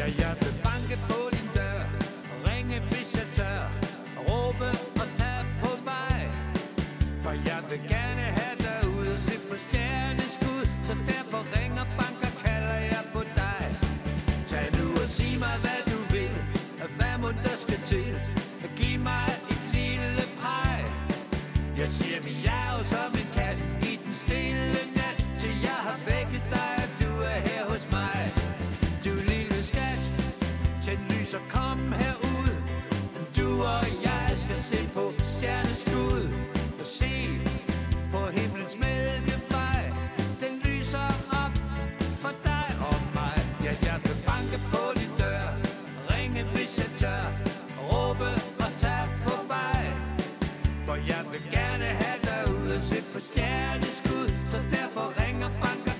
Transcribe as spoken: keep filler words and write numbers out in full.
Ja, jeg vil banke på din dør, ringe hvis jeg tør, råbe og tage på vej. For jeg vil gerne have dig ud og se på stjerneskud, så derfor ringer, banker, kalder jeg på dig. Tag nu og sig mig hvad du vil, hvad må der skal til, giv mig et lille præg. Jeg siger miau som en kat i den stille nat, til jeg har vækket dig og du er her hos mig. Du lille skat, tænd lys og kom herud, du og jeg skal se på stjerneskud og se på himlens mælkevej. Den lyser op for dig og mig. Ja, jeg vil banke på din dør, ringe hvis jeg tør, råbe og tage på vej. For jeg vil gerne have dig ud og se på stjerneskud, så derfor ringer, banker,